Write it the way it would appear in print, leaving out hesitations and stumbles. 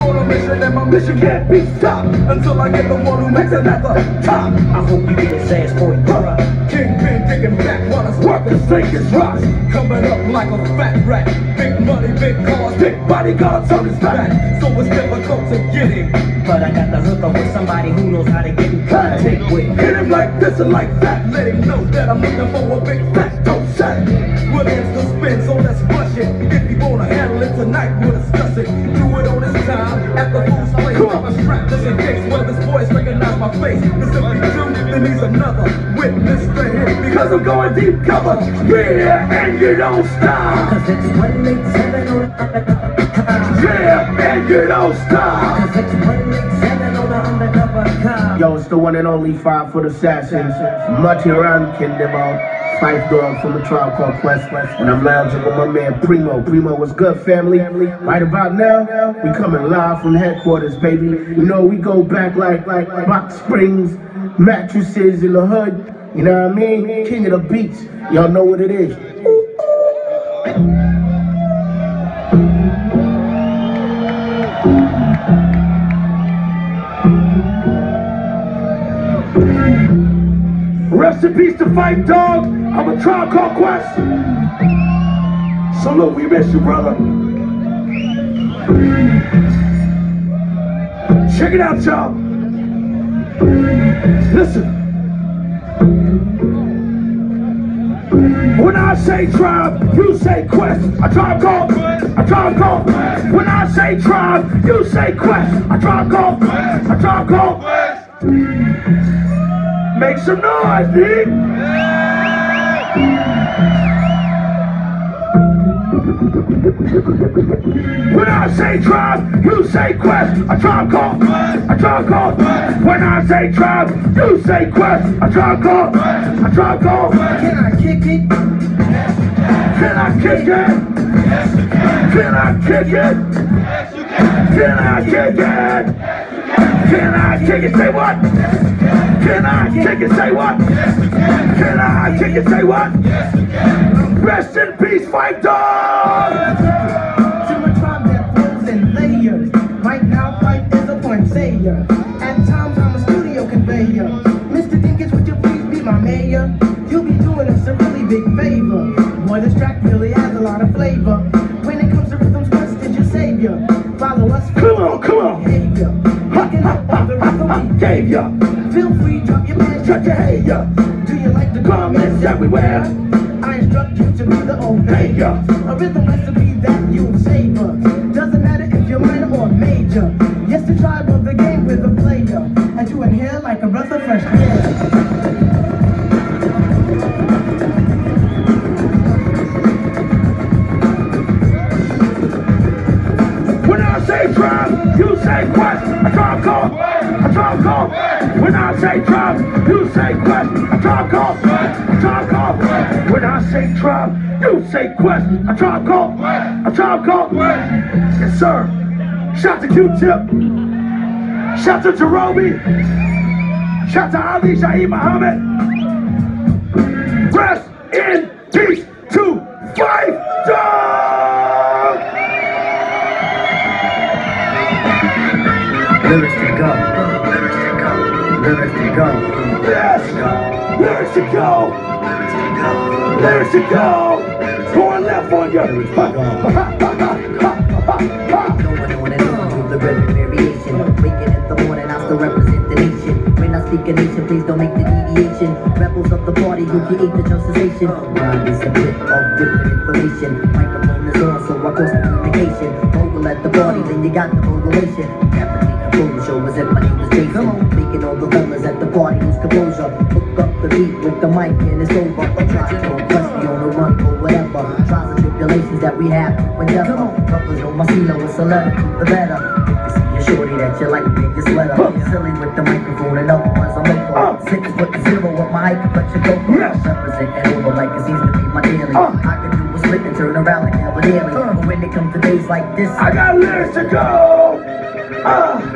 on a mission and my mission can't be stopped until I get the one who makes another top. I hope you get his ass for your Kingpin digging back while his workers think it's rocks. Coming up like a fat rat. Big money, big cars, big bodyguards on his back. So it's difficult to get him. But I got the hook up with somebody who knows how to get him contact with. Hit him like this and like that. Let him know that I'm looking for a big fat dope shot. Williams the spin, so let's rush it. If you wanna handle it tonight, we'll discuss it. Do it on this time at the fool's place. I'm a strap just in case one of his boys recognize my face. Cause if you do, then he's another witness to him. Because I'm going deep cover. Yeah, and you don't stop. Cause it's 187 on the Yeah, and you don't stop. Cause it's 187 on the undercover cop. Yo, it's the one and only 5 Foot Assassins, Matiran Kindebo, Fife Dog from the Tribe Called Quest, and I'm lounging with my man Primo. Primo, what's good, family? Right about now, we coming live from headquarters, baby. You know, we go back like box springs, mattresses in the hood. You know what I mean? King of the beats. Y'all know what it is. Rest in peace to Fife Dog. I'm a Tribe Called Quest. Salute, we miss you, brother. Check it out, y'all. Listen. When I say tribe, you say quest. A tribe called quest. A tribe called quest. When I say tribe, you say quest. A tribe called quest. A tribe called quest. Make some noise, dude. When I say tribe, you say quest. A tribe called quest. A tribe called quest. When I say tribe, you say quest. A tribe called quest. A tribe called quest. Can I kick it? Can I kick it? Yes, you can. Can I kick it? Yes, you can. Can I kick it? Can I kick it? Say what? Can I kick it? Say what? Can I kick it? Say what? Rest in peace, Fife Dog! To a tribe that flows in layers. Right now, Fife is a point sayer. At times, I'm a studio conveyor. Mr. Dinkins, would you please be my mayor? You'll be doing us a really big favor. Boy, this track really has a lot of flavor. When it comes to rhythms, Quest is your savior. Follow us for Come on. behavior. Picking up on the rhythm we Gave ya. Feel free, drop your pants, Shut your head, ya. Do you like the Comments everywhere. I instruct you to be the obeyer. A rhythm recipe that you'll savor. Doesn't matter if you're minor or major. Yes, the tribe of the game with a player. As you inhale like a breath of fresh air. When I say tribe, you say quest. A tribe called quest. A tribe called quest. When I say tribe, you say quest. A tribe called quest. A tribe called quest. When I say tribe, you say quest. A tribe called quest. A tribe called quest. Yes, sir. Shout to Q-Tip. Shout to Jeromy. Shout to Ali Shaheed Muhammad. Rest in peace to Fife Dog! Lyrics to go. Lyrics to go. Lyrics to go. Yes! Lyrics to go! Lyrics to go. Lyrics to go! Going left on you! Going on and on through the rhythm variation. Waking in the morning, I still represent the nation. When I speak a nation, please don't make the deviation. Rebels of the party who create the justification. Rhyme is a bit of different information. Microphone is on, so I cross communication. Mogul at the party, then you got the mogulation. Captain the show was if my name was Jason. Making all the fellas at the party lose composure. Hook up the beat with the mic and it's over. Try to quest me on the run or whatever. Trials and tribulations that we have whenever. Brothers know my CeeLo is a letter, the better. You see a shorty that you like, make your sweater. Silly with the microphone and other ones I'm local. 6'0" with my height, but you go for it. Representing over like it seems to be my daily. I can do a split and turn around like Cavalieri. But when it comes to days like this, I got lyrics to go!